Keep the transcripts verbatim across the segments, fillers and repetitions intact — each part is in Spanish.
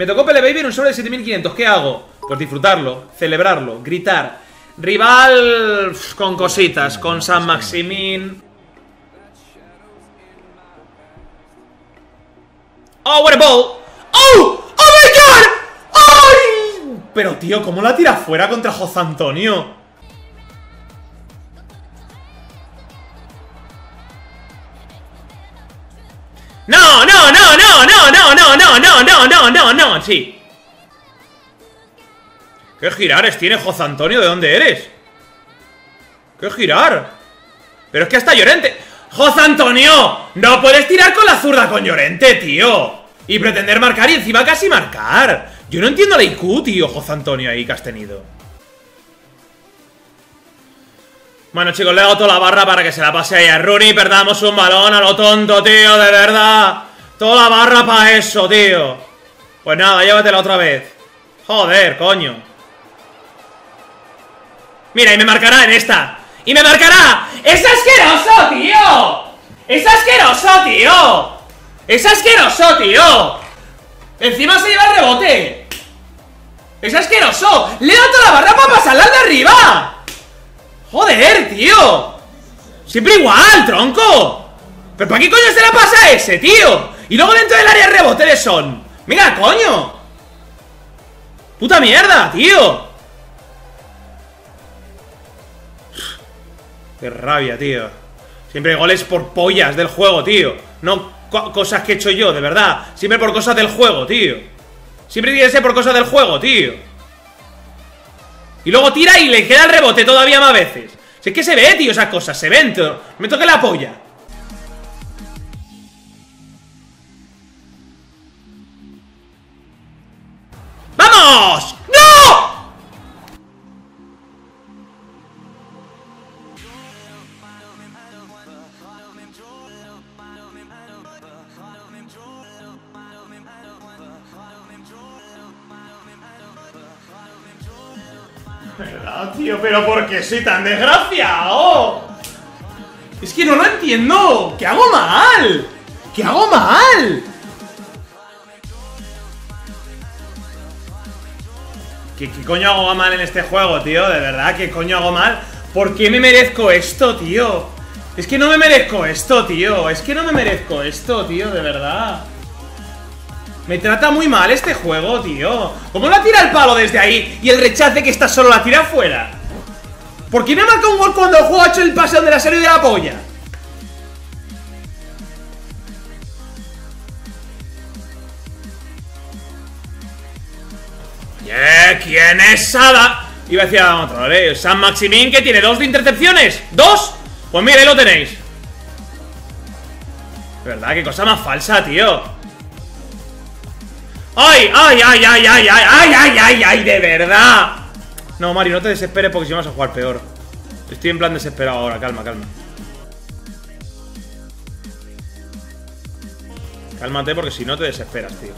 Me tocó Pele Baby en un sobre de siete mil quinientos. ¿Qué hago? Pues disfrutarlo, celebrarlo, gritar. Rival con cositas, con San Maximín. ¡Oh, what a ball! ¡Oh! ¡Oh my god! ¡Ay! Pero tío, ¿cómo la tira fuera contra José Antonio? No, no, no, no, no, no, no, no, no, no, no, no, no, sí. ¿Qué girares tiene José Antonio? ¿De dónde eres? ¿Qué girar? Pero es que hasta Llorente. ¡José Antonio! No puedes tirar con la zurda con Llorente, tío. Y pretender marcar y encima casi marcar. Yo no entiendo la I Q, tío, José Antonio, ahí que has tenido. Bueno, chicos, le he dado toda la barra para que se la pase ahí a Rooney. Perdamos un balón a lo tonto, tío, de verdad. Toda la barra para eso, tío. Pues nada, llévatela otra vez. Joder, coño. Mira, y me marcará en esta. ¡Y me marcará! ¡Es asqueroso, tío! ¡Es asqueroso, tío! ¡Es asqueroso, tío! Encima se lleva el rebote. ¡Es asqueroso! ¡Le he dado toda la barra para pasarla al de arriba! ¡Joder, tío! Siempre igual, tronco. ¿Pero para qué coño se la pasa a ese, tío? Y luego dentro del área rebote de Son. ¡Mira, coño! ¡Puta mierda, tío! Qué rabia, tío. Siempre goles por pollas del juego, tío. No co cosas que he hecho yo, de verdad. Siempre por cosas del juego, tío. Siempre tiene que ser por cosas del juego, tío. Y luego tira y le queda el rebote todavía más veces. Si es que se ve, tío, esas cosas. Se ven, tío. Me toque la polla. ¡Vamos! ¡No! ¿Verdad, tío? ¿Pero por qué soy tan desgraciado? Es que no lo entiendo. ¿Qué hago mal? ¿Qué hago mal? ¿Qué, qué coño hago mal en este juego, tío? De verdad, ¿qué coño hago mal? ¿Por qué me merezco esto, tío? Es que no me merezco esto, tío. Es que no me merezco esto, tío, de verdad. Me trata muy mal este juego, tío. ¿Cómo la tira el palo desde ahí y el rechace que está solo la tira afuera? ¿Por qué me marca un gol cuando el juego ha hecho el pase donde la salió de la polla? Yeah, ¿quién es Sada? Iba a decir a otro, ¿vale? San Maximín, que tiene dos de intercepciones. ¿Dos? Pues mira, ahí lo tenéis. De verdad, qué cosa más falsa, tío. ¡Ay, ay, ay, ay, ay, ay, ay, ay, ay, ay, de verdad! No, Mario, no te desesperes porque si no vas a jugar peor. Estoy en plan desesperado ahora, calma, calma. Cálmate porque si no te desesperas, tío.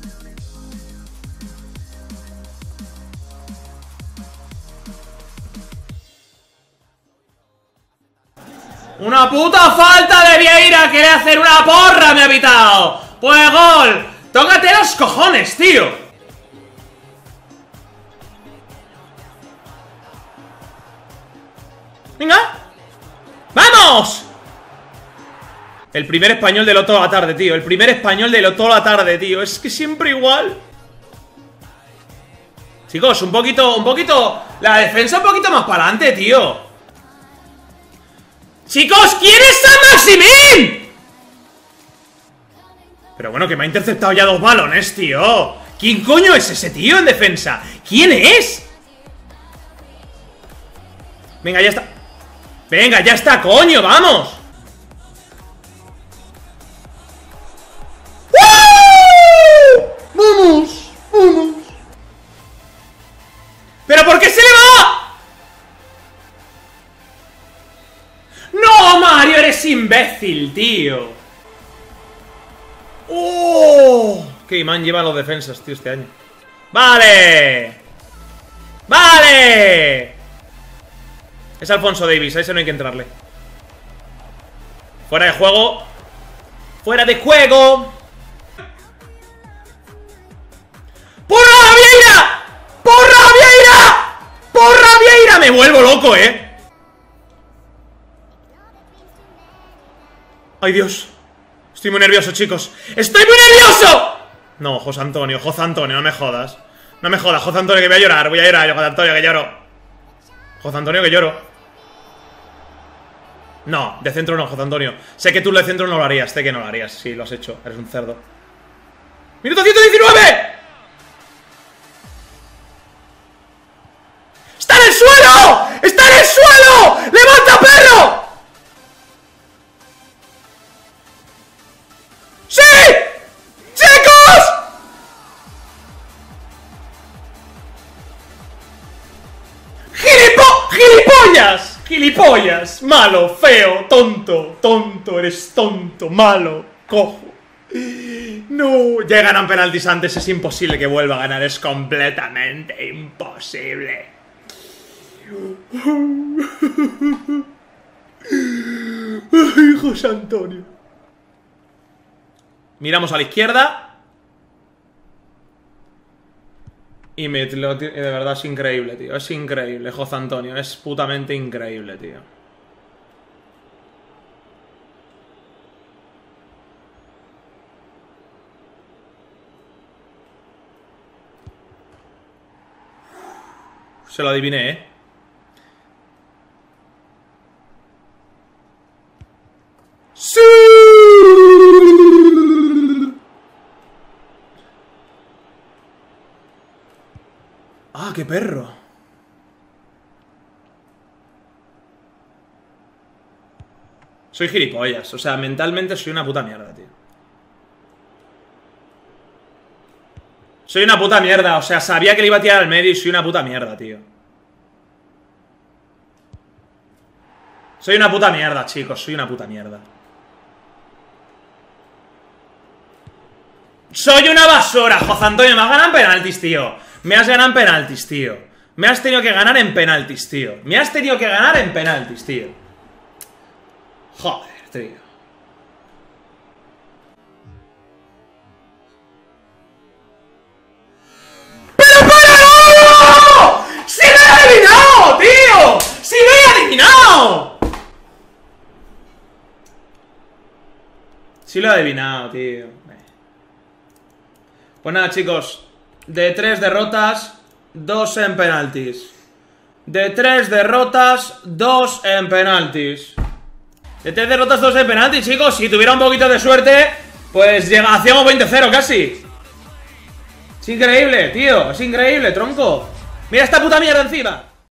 ¡Una puta falta de Vieira! ¡Quiere hacer una porra, me ha pitado! ¡Pues gol! ¡Tócate los cojones, tío! ¡Venga! ¡Vamos! El primer español de lo toda la tarde, tío. El primer español de lo toda la tarde, tío. Es que siempre igual. Chicos, un poquito, un poquito... La defensa un poquito más para adelante, tío. Chicos, ¿quién es San Maximín? Pero bueno, que me ha interceptado ya dos balones, tío. ¿Quién coño es ese tío en defensa? ¿Quién es? Venga, ya está. Venga, ya está, coño, vamos. ¡Uh! Vamos, vamos. ¿Pero por qué se le va? No, Mario, eres imbécil, tío. ¡Oh! Qué imán llevan los defensas, tío, este año. ¡Vale! ¡Vale! Es Alfonso Davis, a ese no hay que entrarle. Fuera de juego. ¡Fuera de juego! me vuelvo loco, eh. Ay, Dios. Estoy muy nervioso, chicos. ¡Estoy muy nervioso! No, José Antonio, José Antonio, no me jodas. No me jodas, José Antonio, que voy a llorar. Voy a llorar, José Antonio, que lloro. José Antonio, que lloro. No, de centro no, José Antonio. Sé que tú de centro no lo harías, sé que no lo harías. Sí, lo has hecho, eres un cerdo. ¡Minuto ciento diecinueve! ¡Está en el suelo! ¡Está en el suelo! ¡Levanta, perro! ¡Sí! ¡Chicos! ¡Gilipo! ¡Gilipollas! ¡Gilipollas! Malo, feo, tonto, tonto, eres tonto, malo, cojo. No, ya ganan penaltis antes, es imposible que vuelva a ganar, es completamente imposible. Ay, José Antonio. Miramos a la izquierda. Y me lo, de verdad es increíble, tío. Es increíble, José Antonio. Es putamente increíble, tío. Se lo adiviné, ¿eh? ¡Sí! ¡Ah, qué perro! Soy gilipollas, o sea, mentalmente soy una puta mierda, tío. Soy una puta mierda, o sea, sabía que le iba a tirar al medio y soy una puta mierda, tío. Soy una puta mierda, chicos, soy una puta mierda. Soy una basura, José Antonio, me has ganado en penaltis, tío. Me has ganado en penaltis, tío. Me has tenido que ganar en penaltis, tío. Me has tenido que ganar en penaltis, tío. Joder, tío. ¡Pero para! ¡Sí lo he adivinado, tío! ¡Sí lo he adivinado! Sí lo he adivinado, tío. Pues nada, chicos. De tres derrotas, dos en penaltis. De tres derrotas, dos en penaltis. De tres derrotas, dos en penaltis, chicos. Si tuviera un poquito de suerte, pues llega, hacíamos veinte cero casi. Es increíble, tío. Es increíble, tronco. Mira esta puta mierda encima.